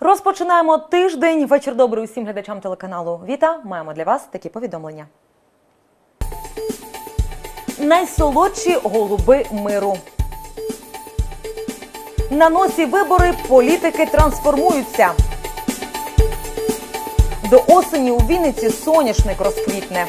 Розпочинаємо тиждень. Вечір добрий усім глядачам телеканалу Віта. Маємо для вас такі повідомлення. Найсолодші голуби миру. На носі вибори, політики трансформуються. До осені у Вінниці соняшник розквітне.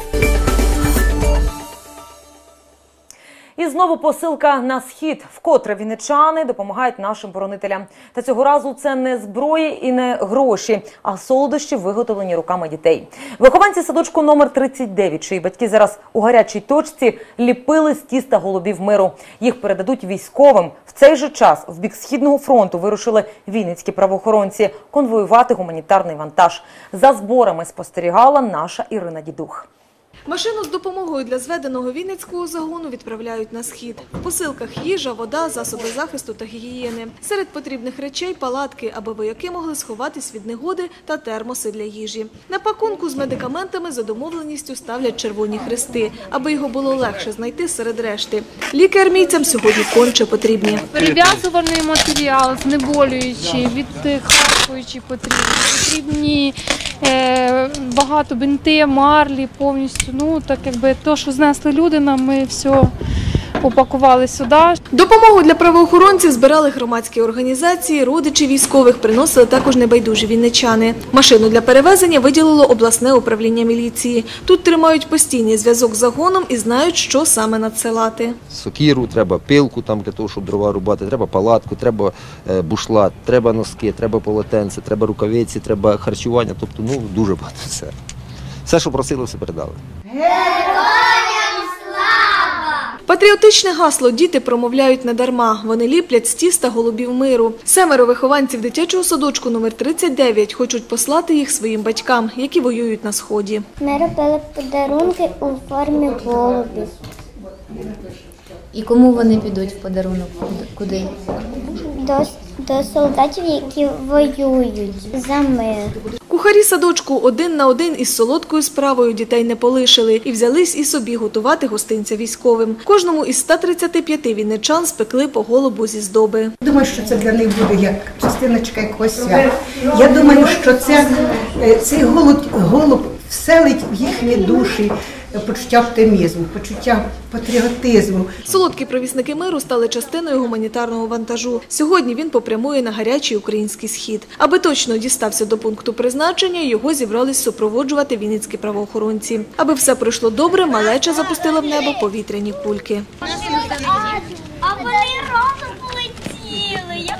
І знову посилка на схід. Вкотре вінничани допомагають нашим боронителям. Та цього разу це не зброя і не гроші, а солодощі, виготовлені руками дітей. Вихованці садочку номер 39, чиї батьки зараз у гарячій точці, ліпили з тіста голубів миру. Їх передадуть військовим. В цей же час в бік Східного фронту вирушили вінницькі правоохоронці конвоювати гуманітарний вантаж. За зборами спостерігала наша Ірина Дідух. Машину з допомогою для зведеного вінницького загону відправляють на схід. В посилках їжа, вода, засоби захисту та гігієни. Серед потрібних речей – палатки, аби вояки могли сховатись від негоди та термоси для їжі. На пакунку з медикаментами за домовленістю ставлять червоні хрести, аби його було легше знайти серед решти. Ліки армійцям сьогодні конче потрібні. Перев'язувальний матеріал, знеболюючий, відхаркуючий потрібні, багато бинти, марлі повністю. Ну, так якби то, що знесли люди, ми все упакували сюди. Допомогу для правоохоронців збирали громадські організації, родичі військових, приносили також небайдужі вінничани. Машину для перевезення виділило обласне управління міліції. Тут тримають постійний зв'язок з загоном і знають, що саме надсилати. Сокиру, треба пилку там для того, щоб дрова рубати, треба палатку, треба бушлат, треба носки, треба полотенце, треба рукавиці, треба харчування, тобто дуже багато все. Все, що просили, все передали. Героям слава! Патріотичне гасло діти промовляють недарма. Вони ліплять з тіста голубів миру. 7 вихованців дитячого садочку номер 39 хочуть послати їх своїм батькам, які воюють на Сході. Ми робили подарунки у формі голубів. І кому вони підуть в подарунок? Куди? До солдатів, які воюють за мир. Кухарі садочку один на один із солодкою справою дітей не полишили і взялись і собі готувати гостинця військовим. Кожному із 135 вінничан спекли по голубу зі здоби. Думаю, що це для них буде як частиночка якогось свята. Я думаю, що цей голуб вселить в їхні душі почуття оптимізму, почуття патріотизму. Солодкі провісники миру стали частиною гуманітарного вантажу. Сьогодні він попрямує на гарячий український схід. Аби точно дістався до пункту призначення, його зібрались супроводжувати вінницькі правоохоронці. Аби все пройшло добре, малеча запустила в небо повітряні кульки. А вони рано полетіли, як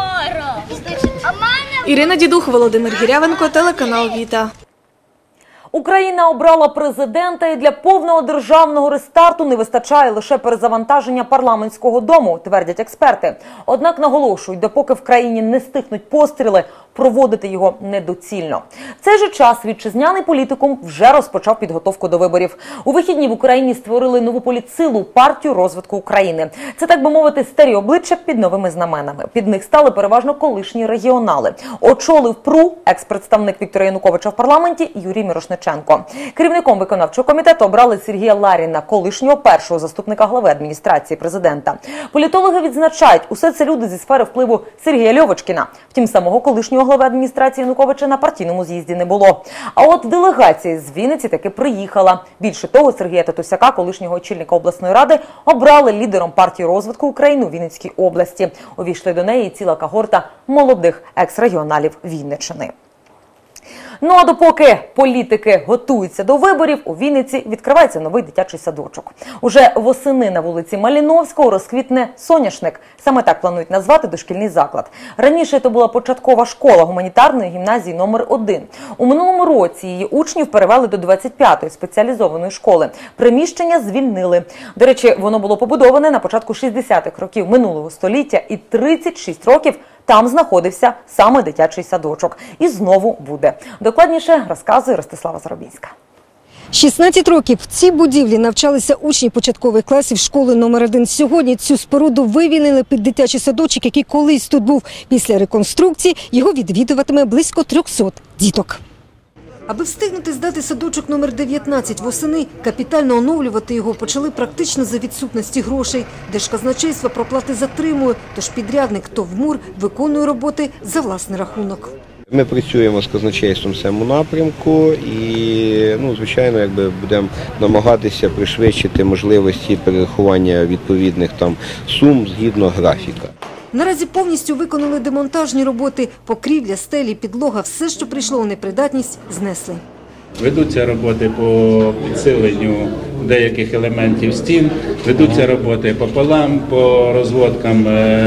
скоро. Ірина Дідух, Володимир Гірявенко, телеканал Віта. Україна обрала президента, і для повного державного рестарту не вистачає лише перезавантаження парламентського дому, твердять експерти. Однак наголошують, допоки в країні не стихнуть постріли, проводити його недоцільно. В цей же час вітчизняний політикум вже розпочав підготовку до виборів. У вихідні в Україні створили нову політсилу – партію розвитку України. Це, так би мовити, старі обличчя під новими знаменами. Під них стали переважно колишні регіонали. Очолив ПРУ екс-представник Віктора Януковича в парламенті Юрій Мірошниченко. Керівником виконавчого комітету обрали Сергія Ларіна, колишнього першого заступника глави адміністрації президента. Політологи відзначають, усе це люди зі сфери впливу Сергія Льовочкіна. Втім, самого колишнього глави адміністрації Януковича на партійному з'їзді не було. А от делегація з Вінниці таки приїхала. Більше того, Сергія Татусяка, колишнього очільника обласної ради, обрали лідером партії розвитку України у Вінницькій області. Увійшли до неї ціла когорта молодих екс-регіоналів Вінниччини. Ну а допоки політики готуються до виборів, у Вінниці відкривається новий дитячий садочок. Уже восени на вулиці Маліновського розквітне соняшник. Саме так планують назвати дошкільний заклад. Раніше це була початкова школа гуманітарної гімназії номер 1. У минулому році її учнів перевели до 25-ї спеціалізованої школи. Приміщення звільнили. До речі, воно було побудоване на початку 60-х років минулого століття, і 36 років там знаходився саме дитячий садочок. І знову буде. Докладніше розказує Ростислава Заробінська. 16 років в цій будівлі навчалися учні початкових класів школи номер 1. Сьогодні цю споруду вивільнили під дитячий садочок, який колись тут був. Після реконструкції його відвідуватиме близько 300 діток. Аби встигнути здати садочок номер 19 восени, капітально оновлювати його почали практично за відсутності грошей. Держказначейство проплати затримує, тож підрядник ТОВ «МУР» виконує роботи за власний рахунок. Ми працюємо з казначейством в цьому напрямку і, звичайно, будемо намагатися пришвидшити можливості перерахування відповідних сум згідно графіка. Наразі повністю виконали демонтажні роботи. Покрівля, стелі, підлога – все, що прийшло у непридатність, знесли. Ведуться роботи по підсиленню деяких елементів стін, ведуться роботи пополам, по розводкам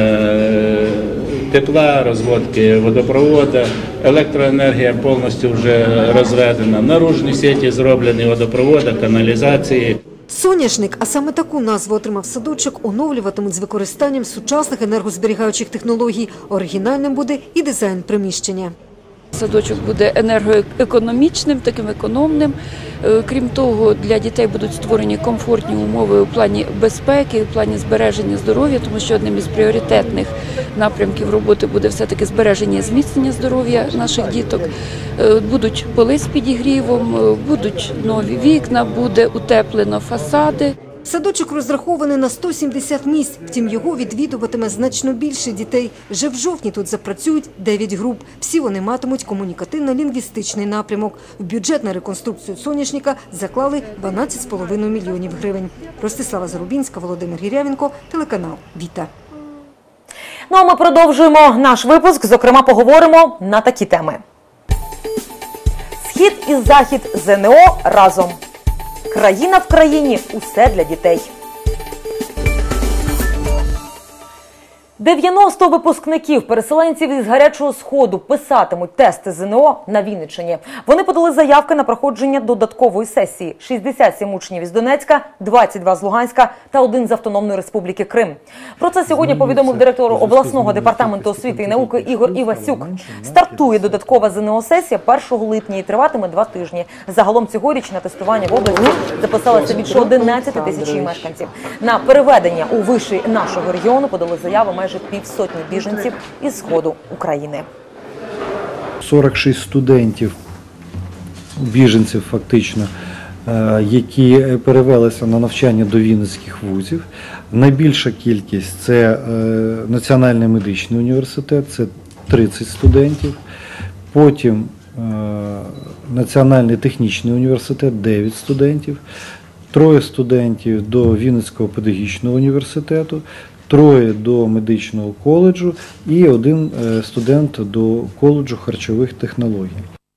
тепла, розводки водопроводу, електроенергія повністю вже розведена, наружні сеті зроблені водопроводу, каналізації. «Соняшник», а саме таку назву отримав садочок, оновлюватимуть з використанням сучасних енергозберігаючих технологій. Оригінальним буде і дизайн приміщення. Садочок буде енергоекономічним, таким економним. Крім того, для дітей будуть створені комфортні умови у плані безпеки, у плані збереження здоров'я, тому що одним із пріоритетних напрямків роботи буде все-таки збереження і зміцнення здоров'я наших діток. Будуть поли з підігрівом, будуть нові вікна, буде утеплено фасади. Садочок розрахований на 170 місць, втім його відвідуватиме значно більше дітей. Вже в жовтні тут запрацюють 9 груп. Всі вони матимуть комунікативно-лінгвістичний напрямок. В бюджет на реконструкцію «Соняшника» заклали 12,5 мільйонів гривень. Ростислава Зарубінська, Володимир Гірявенко, телеканал «Віта». Ну а ми продовжуємо наш випуск, зокрема поговоримо на такі теми. Схід і захід ЗНО разом. Країна в країні – усе для дітей. 90 випускників, переселенців із Гарячого Сходу писатимуть тести ЗНО на Вінниччині. Вони подали заявки на проходження додаткової сесії. 67 учнів із Донецька, 22 з Луганська та 1 з Автономної Республіки Крим. Про це сьогодні повідомив директор обласного департаменту освіти і науки Ігор Івасюк. Стартує додаткова ЗНО-сесія 1 липня і триватиме 2 тижні. Загалом цьогоріч на тестування в області записалося більше 11 тисяч мешканців. На переведення у виші нашого регіону подали заяви майже півсотні біженців із Сходу України. 46 студентів, біженців фактично, які перевелися на навчання до вінницьких вузів. Найбільша кількість – це Національний медичний університет, це 30 студентів. Потім Національний технічний університет, 9 студентів. 3 студентів до Вінницького педагогічного університету. 3 до медичного коледжу і 1 студент до коледжу харчових технологій.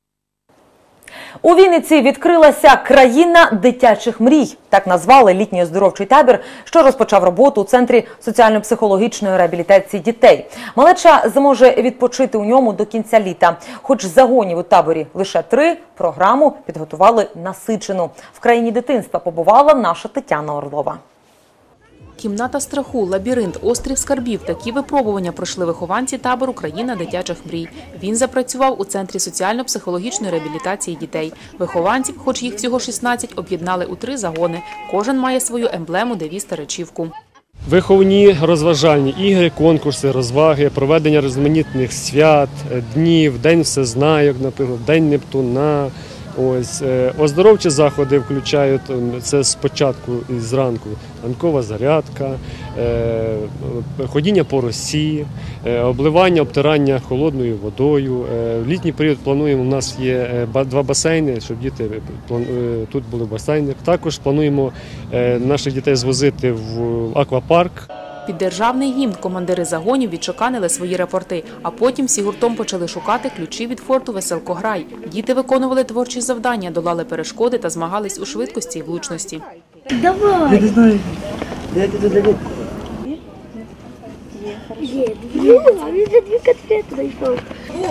У Вінниці відкрилася країна дитячих мрій. Так назвали літній оздоровчий табір, що розпочав роботу у Центрі соціально-психологічної реабілітації дітей. Малеча зможе відпочити у ньому до кінця літа. Хоч загонів у таборі лише 3, програму підготували насичену. В країні дитинства побувала наша Тетяна Орлова. Кімната страху, лабіринт, острів скарбів – такі випробування пройшли вихованці табору «Країна дитячих мрій». Він запрацював у Центрі соціально-психологічної реабілітації дітей. Вихованців, хоч їх всього 16, об'єднали у 3 загони. Кожен має свою емблему, девіз та речівку. Виховні розважальні ігри, конкурси, розваги, проведення різноманітних свят, днів, День всезнайок, наприклад, День Нептуна. Оздоровчі заходи включають, це спочатку і зранку, ранкова зарядка, ходіння по росі, обливання, обтирання холодною водою. В літній період плануємо, у нас є 2 басейни, щоб діти тут були в басейнах. Також плануємо наших дітей звозити в аквапарк. Під державний гімн командири загонів відчеканили свої рапорти, а потім всі гуртом почали шукати ключі від форту «Веселкограй». Діти виконували творчі завдання, долали перешкоди та змагались у швидкості і влучності. Давай! Я не знаю, де ти туди? Є, він вже 2 конфети знайшов.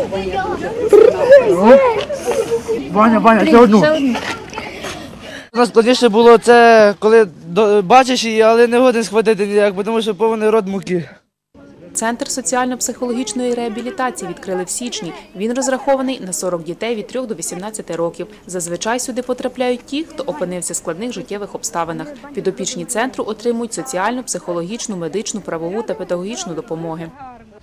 Ваня, це одну. У нас складніше було це, коли бачиш її, але не годен схватити ніяк, тому що повний рот муки. Центр соціально-психологічної реабілітації відкрили в січні. Він розрахований на 40 дітей від 3 до 18 років. Зазвичай сюди потрапляють ті, хто опинився в складних життєвих обставинах. Підопічні центру отримують соціальну, психологічну, медичну, правову та педагогічну допомоги.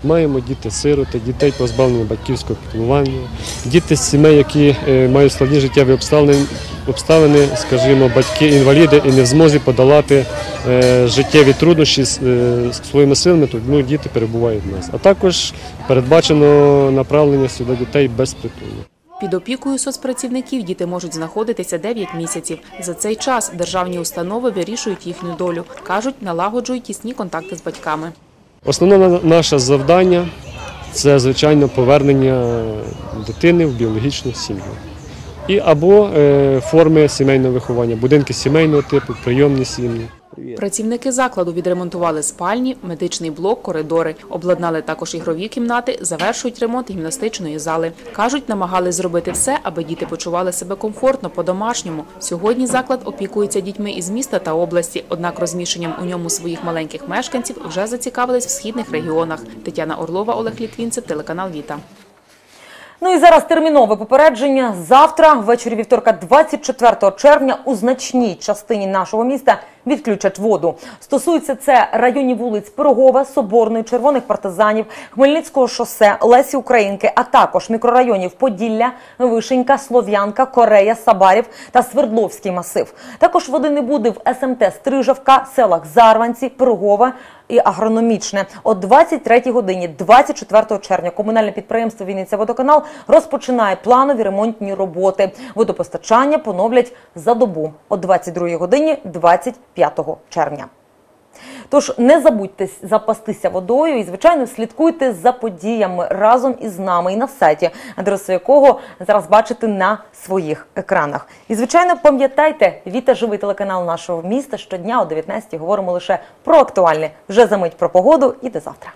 Маємо діти-сироти, дітей позбавлені батьківського піклування, діти з сімей, які мають складні життєві обставини, скажімо, батьки-інваліди і не в змозі подолати життєві труднощі своїми силами, тому діти перебувають в нас. А також передбачено направлення сюди дітей безпритульних. Під опікою соцпрацівників діти можуть знаходитися 9 місяців. За цей час державні установи вирішують їхню долю. Кажуть, налагоджують тісні контакти з батьками. Основне наше завдання – це, звичайно, повернення дитини в біологічну сім'ю. Або форми сімейного виховання, будинки сімейного типу, прийомні сім'ї. Працівники закладу відремонтували спальні, медичний блок, коридори. Обладнали також ігрові кімнати, завершують ремонт гімнастичної зали. Кажуть, намагались зробити все, аби діти почували себе комфортно, по-домашньому. Сьогодні заклад опікується дітьми із міста та області, однак розміщенням у ньому своїх маленьких мешканців вже зацікавились в східних регіонах. Тетяна Орлова, Олег Літвінцев, телеканал «Віта». Ну і зараз термінове попередження. Завтра, ввечері вівторка 24 червня, у значній частині нашого міста відключать воду. Стосується це районів вулиць Пирогова, Соборної, Червоних партизанів, Хмельницького шосе, Лесі Українки, а також мікрорайонів Поділля, Вишенька, Слов'янка, Корея, Сабарів та Свердловський масив. Також води не буде в СМТ Стрижавка, селах Зарванці, Пирогова і Агрономічне. О 23 годині 24 червня комунальне підприємство «Вінниця-Водоканал» розпочинає планові ремонтні роботи. Водопостачання поновлять за добу о 22 годині 25 червня. Тож не забудьте запастися водою і, звичайно, слідкуйте за подіями разом із нами і на сайті, адресу якого зараз бачите на своїх екранах. І, звичайно, пам'ятайте, Віта – живий телеканал нашого міста. Щодня о 19-й говоримо лише про актуальне. Вже за мить про погоду і до завтра.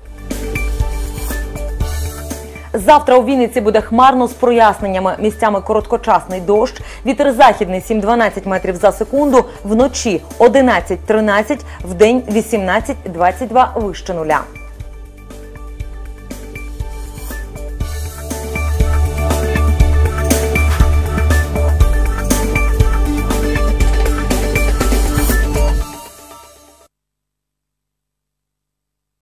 Завтра у Вінниці буде хмарно з проясненнями. Місцями короткочасний дощ. Вітер західний 7-12 метрів за секунду. Вночі 11-13, вдень 18-22 вище нуля.